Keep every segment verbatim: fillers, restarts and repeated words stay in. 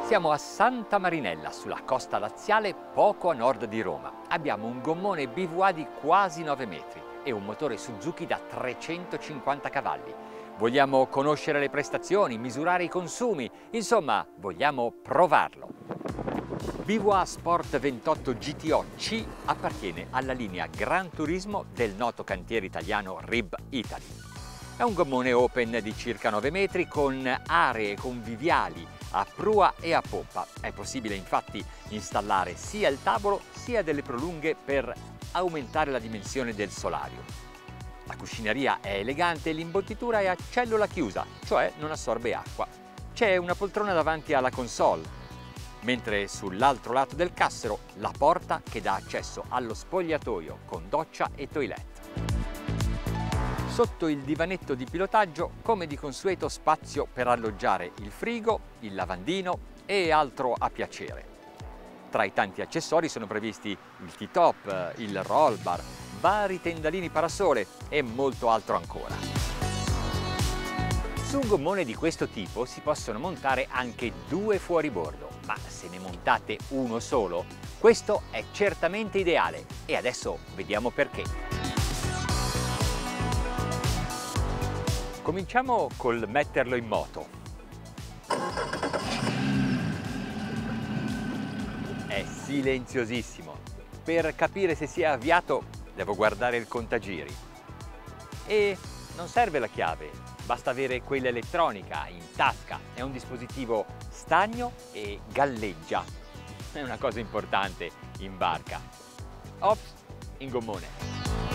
Siamo a Santa Marinella, sulla costa laziale, poco a nord di Roma. Abbiamo un gommone B V A di quasi nove metri e un motore Suzuki da trecentocinquanta cavalli. Vogliamo conoscere le prestazioni, misurare i consumi, insomma, vogliamo provarlo. B V A Sport ventotto G T O C appartiene alla linea Gran Turismo del noto cantiere italiano R I B Italy. È un gommone open di circa nove metri con aree conviviali a prua e a poppa. È possibile infatti installare sia il tavolo sia delle prolunghe per aumentare la dimensione del solario. La cuscineria è elegante e l'imbottitura è a cellula chiusa, cioè non assorbe acqua. C'è una poltrona davanti alla console, mentre sull'altro lato del cassero la porta che dà accesso allo spogliatoio con doccia e toilette. Sotto il divanetto di pilotaggio, come di consueto, spazio per alloggiare il frigo, il lavandino e altro a piacere. Tra i tanti accessori sono previsti il T-top, il roll bar, vari tendalini parasole e molto altro ancora. Su un gommone di questo tipo si possono montare anche due fuoribordo, ma se ne montate uno solo, questo è certamente ideale e adesso vediamo perché. Cominciamo col metterlo in moto. È silenziosissimo. Per capire se si è avviato devo guardare il contagiri. E non serve la chiave, basta avere quella elettronica in tasca. È un dispositivo stagno e galleggia. È una cosa importante in barca. Ops, in gommone.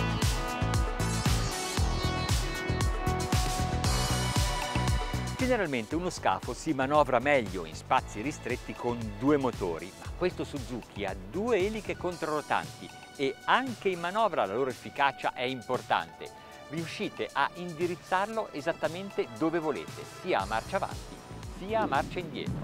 Generalmente uno scafo si manovra meglio in spazi ristretti con due motori, ma questo Suzuki ha due eliche controrotanti e anche in manovra la loro efficacia è importante. Riuscite a indirizzarlo esattamente dove volete, sia a marcia avanti sia a marcia indietro.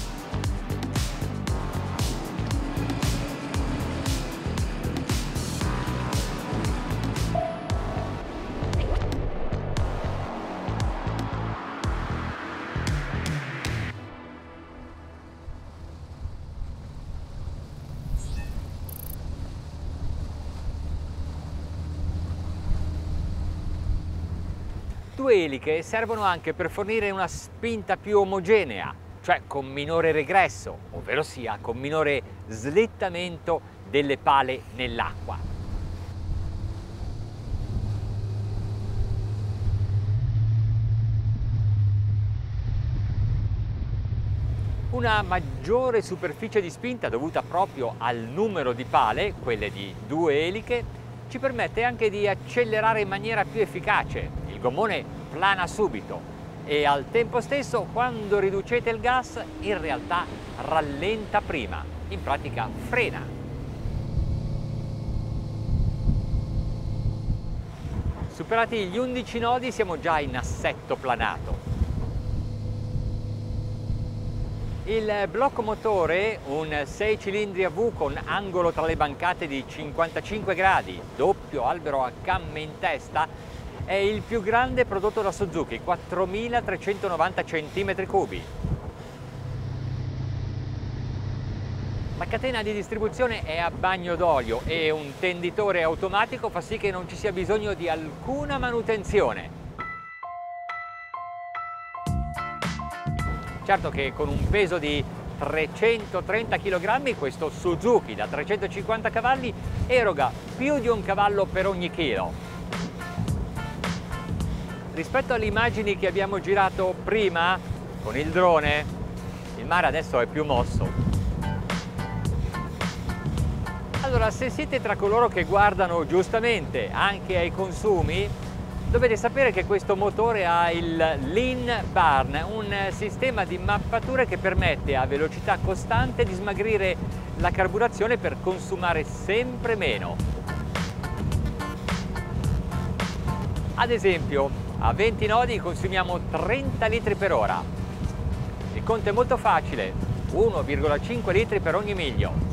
Due eliche servono anche per fornire una spinta più omogenea, cioè con minore regresso, ovvero sia con minore slittamento delle pale nell'acqua. Una maggiore superficie di spinta dovuta proprio al numero di pale, quelle di due eliche, ci permette anche di accelerare in maniera più efficace. Il gommone plana subito e al tempo stesso, quando riducete il gas, in realtà rallenta prima, in pratica frena. Superati gli undici nodi siamo già in assetto planato. Il blocco motore, un sei cilindri a V con angolo tra le bancate di cinquantacinque gradi, doppio albero a camme in testa, è il più grande prodotto da Suzuki, quattromilatrecentonovanta centimetri cubi. La catena di distribuzione è a bagno d'olio e un tenditore automatico fa sì che non ci sia bisogno di alcuna manutenzione. Certo che con un peso di trecentotrenta chilogrammi questo Suzuki da trecentocinquanta cavalli eroga più di un cavallo per ogni chilo. Rispetto alle immagini che abbiamo girato prima con il drone, il mare adesso è più mosso. Allora, se siete tra coloro che guardano giustamente anche ai consumi, dovete sapere che questo motore ha il Lean Burn, un sistema di mappature che permette a velocità costante di smagrire la carburazione per consumare sempre meno. Ad esempio, a venti nodi consumiamo trenta litri per ora. Il conto è molto facile, uno virgola cinque litri per ogni miglio.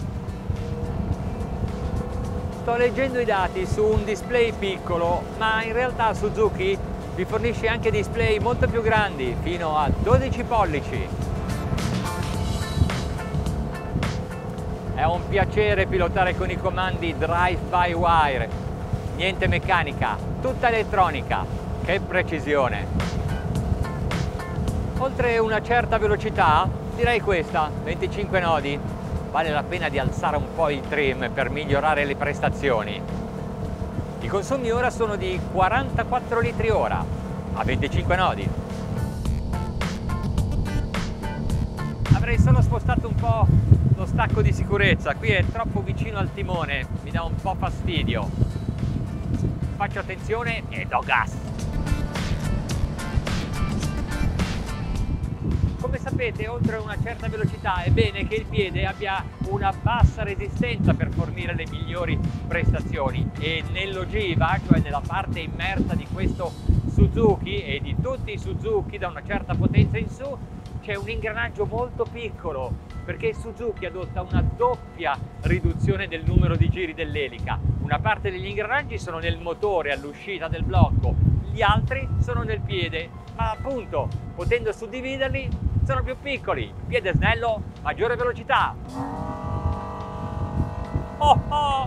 Sto leggendo i dati su un display piccolo, ma in realtà Suzuki vi fornisce anche display molto più grandi, fino a dodici pollici. È un piacere pilotare con i comandi drive-by-wire. Niente meccanica, tutta elettronica. Che precisione! Oltre una certa velocità, direi questa, venticinque nodi. Vale la pena di alzare un po' il trim per migliorare le prestazioni. I consumi ora sono di quarantaquattro litri ora, a venticinque nodi. Avrei solo spostato un po' lo stacco di sicurezza, qui è troppo vicino al timone, mi dà un po' fastidio. Faccio attenzione e do gas. Come sapete, oltre una certa velocità è bene che il piede abbia una bassa resistenza per fornire le migliori prestazioni, e nell'ogiva, cioè nella parte immersa di questo Suzuki e di tutti i Suzuki da una certa potenza in su, c'è un ingranaggio molto piccolo, perché Suzuki adotta una doppia riduzione del numero di giri dell'elica. Una parte degli ingranaggi sono nel motore all'uscita del blocco, gli altri sono nel piede, ma appunto, potendo suddividerli, sono più piccoli. Piede snello, maggiore velocità. Oh oh!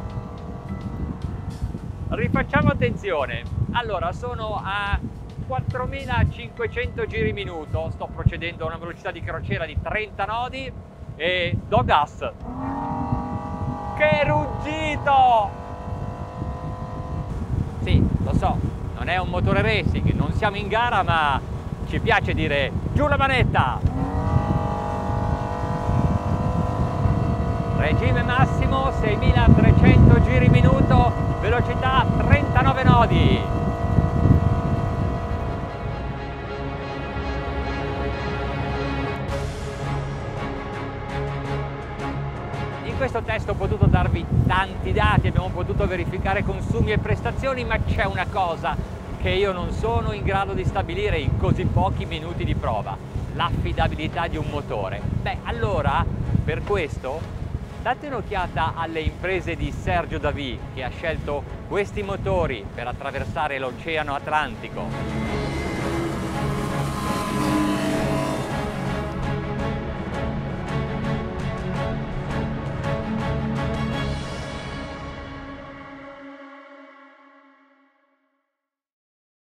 Rifacciamo attenzione. Allora, sono a quattromilacinquecento giri minuto, sto procedendo a una velocità di crociera di trenta nodi e do gas. Che ruggito! Sì, lo so, non è un motore racing, non siamo in gara, ma ci piace dire giù la manetta! Regime massimo seimilatrecento giri minuto, velocità trentanove nodi. In questo test ho potuto darvi tanti dati, abbiamo potuto verificare consumi e prestazioni, ma c'è una cosa che io non sono in grado di stabilire in così pochi minuti di prova: l'affidabilità di un motore. Beh, allora, per questo, date un'occhiata alle imprese di Sergio Davy, che ha scelto questi motori per attraversare l'Oceano Atlantico.